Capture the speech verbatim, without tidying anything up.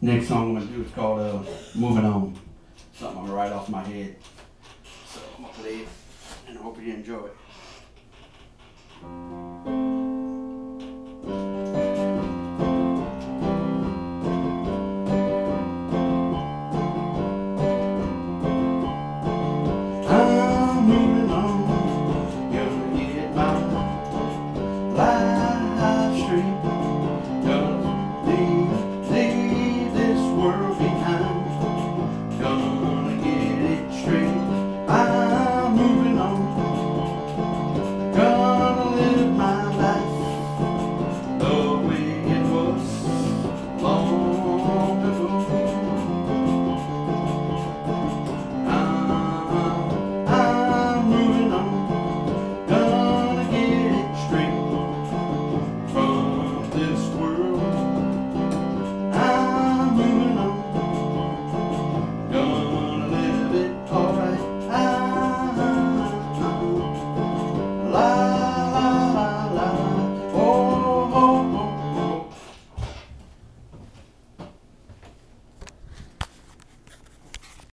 Next song I'm gonna do is called uh, Moving On. Something I'm gonna write off my head. So I'm gonna play it and I hope you enjoy it.